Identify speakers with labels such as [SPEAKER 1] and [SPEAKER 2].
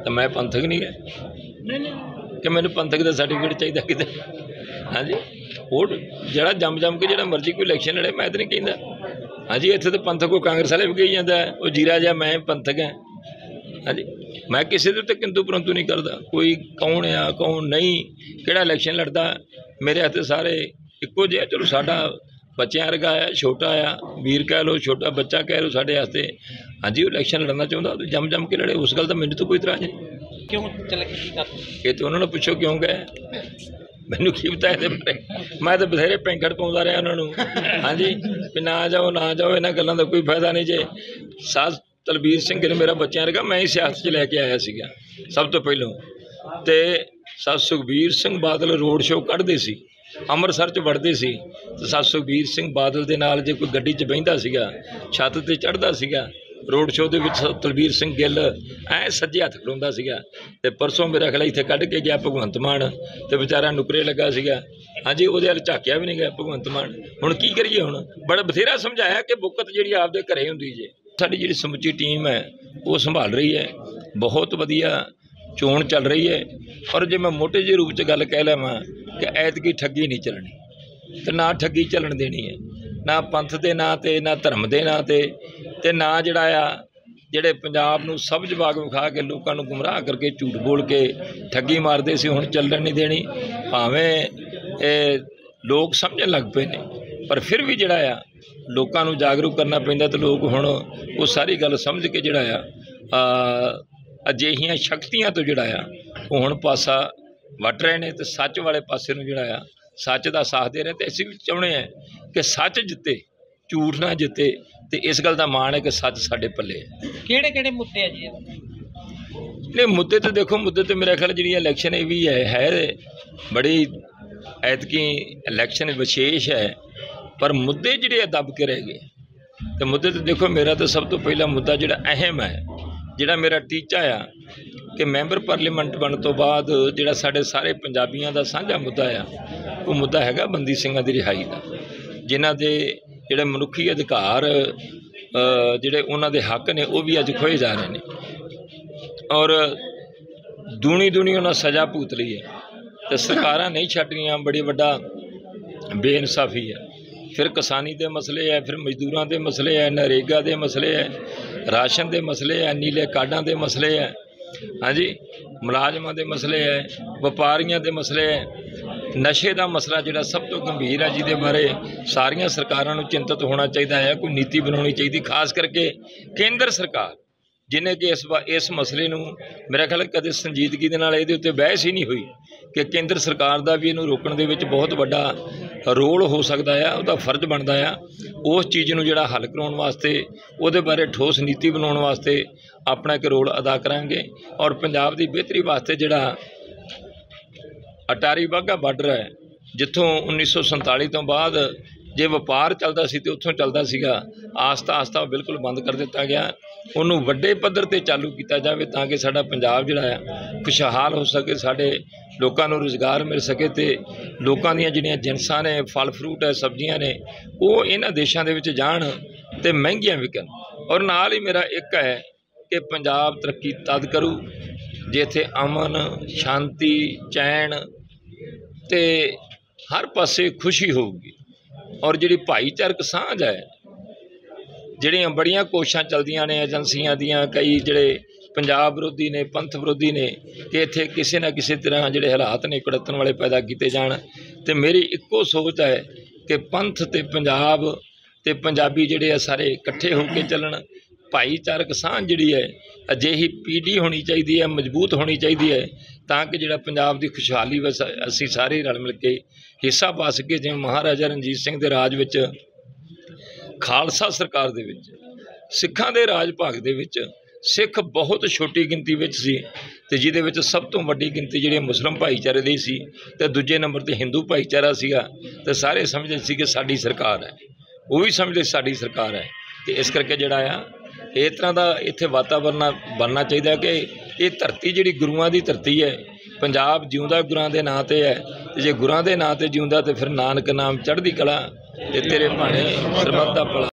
[SPEAKER 1] तो मैं पंथक नहीं है कि मैंने पंथक का सर्टिफिकेट चाहिए कितने। हाँ जी, वोट जरा जम जम के जो मर्जी कोई इलैक्शन लड़े मैं तो नहीं कहता। हाँ जी, इतने तो पंथक को कांग्रेस वाले भी कही जाता है वो जीरा जा मैं पंथक है। हाँ जी, मैं किसी के उत्ते किंतु परंतु नहीं करता। कोई कौन आ कौन नहीं किहड़ा इलैक्शन लड़ता मेरे हत्थे सारे इक्को जिहा। चलो साडा बच्चों वर्गा आ, छोटा आ, वीर कह लो, छोटा बच्चा कह लो साढ़े वास्ते। हाँ जी, वो इलैक्शन लड़ना चाहता तो जम जम के लड़े, उस गल तो मैंने तो कोई इतराज नहीं।
[SPEAKER 2] क्यों चले
[SPEAKER 1] ये तो उन्होंने पूछो क्यों गए, मैनू की पता है बारे। मैं तो बथेरे पैंकट पाਉਂਦਾ रहा उन्होंने। हाँ जी, भी ना जाओ ना जाओ, इन्होंने गलों का कोई फायदा नहीं जे। सास तलबीर सिंह ने मेरा बच्चों वर्गा मैं ही सियासत च लैके आया सीगा सब तो पहलों। तो sir Sukhbir Singh Badal road show कढ़ते सी, ਅੰਮ੍ਰਿਤਸਰ च वढ़ते सी, तो सर सुखबीर सिंह बादल के नाल जे कोई गड्डी च बहिंदा सीगा, छत ते चढ़दा सीगा, रोड शो के तलबीर सिंह गिल ऐ सज्जे हथ खड़ोंदा सीगा। ते परसों मेरा ख्याल इत्थे कढ़ के गया भगवंत मान, तो बेचारा नुकरे लगा सीगा। हाँ जी, वो झाकिया भी नहीं गया भगवंत मान। हुण की करिए, हुण बड़ा बथेरा समझाया कि बुकत जिहड़ी आपदे घरे हुंदी जे। साडी जिहड़ी समुची टीम है वो संभाल रही है, बहुत वधिया चोण चल रही है। और जे मैं मोटे जे रूप च गल कह लवां कि ऐतकी ठगी नहीं चलनी, तो ना ठगी चलन देनी है, ना पंथ के नाँ ते ना धर्म के नाँ ते ना जिहड़ा आ ਜਿਹੜੇ पंजाब नूं सब जवाब विखा के लोगों को गुमराह करके झूठ बोल के ठगी मारते सी, हुण चलन नहीं देनी। भावें लोग समझन लग पे ने, पर फिर भी जिहड़ा आ लोगों को जागरूक करना पैंदा। तो लोग हुण वो सारी गल समझ के जिहड़ा आ अजिहियां शक्तियां तो जिहड़ा आ वो हुण पासा वट रहे हैं, तो सच वाले पासे नूं जिहड़ा आ सच का साथ दे रहे। तो असीं भी चाहुंदे हैं कि सच जिते झूठ ना जिते, तो इस गल का माण है कि सच साडे पल्ले है।
[SPEAKER 2] किहड़े मुद्दे है जी?
[SPEAKER 1] नहीं मुद्दे तो देखो, मुद्दे तो मेरा ख्याल जी इलैक्शन ये भी है बड़ी ऐतकी इलैक्शन विशेष है, पर मुद्दे जिहड़े दब के रह गए। तो मुद्दे तो देखो, मेरा तो सब तो पहला मुद्दा जिहड़ा अहम है, जिहड़ा मेरा टीचा आ कि मैंबर पार्लीमेंट बनने तो बाद जिहड़ा साडे सारे पंजाबियों का साझा मुद्दा आ, वो मुद्दा हैगा बंदी सिंघां दी रिहाई का, जिन्हां दे जिहड़े मनुखी अधिकार जिहड़े उन्हां दे हक ने वो भी अज खोए जा रहे हैं। और दूनी उन्हां सज़ा भुगत ली है, तो सरकारां नहीं छड्डियां, बड़ी वड्डा बेइनसाफी है। फिर किसानी के मसले है, फिर मजदूरों के मसले है, नरेगा के मसले है, राशन के मसले है, नीले कार्डां के मसले है। हाँ जी, मुलाजमां के मसले है, व्यापारियों के मसले है, नशे का मसला जिहड़ा सब तो गंभीर है, जिहदे बारे सारियां सरकारां नूं चिंतित होना चाहिए है, कोई नीति बनानी चाहिए, खास करके केंद्र सरकार जिन्हें कि इस मसले नूं मेरा ख्याल कदे संजीदगी दे नाल इहदे उत्ते बहस ही नहीं हुई कि केंद्र सरकार का भी इहनूं रोकण दे विच बहुत वड्डा रोल हो सकता है, उसका फर्ज बनता है। उस चीज़ नूं जिहड़ा हल कराउण वास्ते उहदे बारे ठोस नीति बनाउण वास्ते अपना एक रोल अदा करांगे। और पंजाब की बेहतरी वास्ते जिहड़ा अटारी वाघा बार्डर है, जिथों 1947 तो बाद जे व्यापार चलता सी तो उत्थों चलता सीगा, आस्ता आस्ता बिल्कुल बंद कर दिता गया। उन्होंने वड्डे पद्धर ते चालू किया जाए ताकि साडा पंजाब जिहड़ा है खुशहाल हो सके, साडे लोकां नूं रोज़गार मिल सके, तो लोकां दीयां जिहड़ियां जिनसां ने, फल फ्रूट है, सब्जियां ने, वो इन्हां देशां दे विच जाण ते महंगियां विकन। और नाल ही मेरा एक है कि पंजाब तरक्की तद करू जे इत्थे अमन शांति चैन ते हर पासे खुशी होगी। और जिहड़ी भाईचारक सांझ है, जिहड़ियां बड़ियां कोशिशां चलदियां ने एजेंसियां दियां, कई जिहड़े पंजाब विरोधी ने, पंथ विरोधी ने, कि इत्थे किसी ना किसी तरह जिहड़े हालात ने कड़तन वाले पैदा किए जाण। ते मेरी इक्को सोच है कि पंथ ते पंजाब ते पंजाबी जिहड़े आ सारे इकट्ठे होकर चलन। भाईचारक सांझ जिहड़ी है अजिही पीढ़ी होनी चाहिए है, मजबूत होनी चाहिए है, ताकि जिहड़ा पंजाब की खुशहाली वस असीं सारे रल मिल के हिस्सा पा सके। जिवें महाराजा रणजीत सिंह के राज विच, खालसा सरकार दे विच, सिखां दे राज भाग दे विच सिख बहुत छोटी गिनती विच सी, ते जिहदे विच सब तो वड्डी गिनती जिहड़ी मुस्लिम भाईचारे दी सी, ते दूजे नंबर ते हिंदू भाईचारा सीगा। ते सारे समझदे सी कि साडी सरकार है, वो भी समझदे साडी सरकार है। ते इस करके जिहड़ा आ इस तरह का इत्थे वातावरण बनना चाहिए कि ये धरती जिहड़ी गुरुआं दी धरती है, पंजाब जिउंदा गुरुआं दे नां ते है, ते जे गुरुआं दे नां ते जिउंदा ते फिर नानक नाम चढ़दी कला ते तेरे भाणे सरबत दा भला।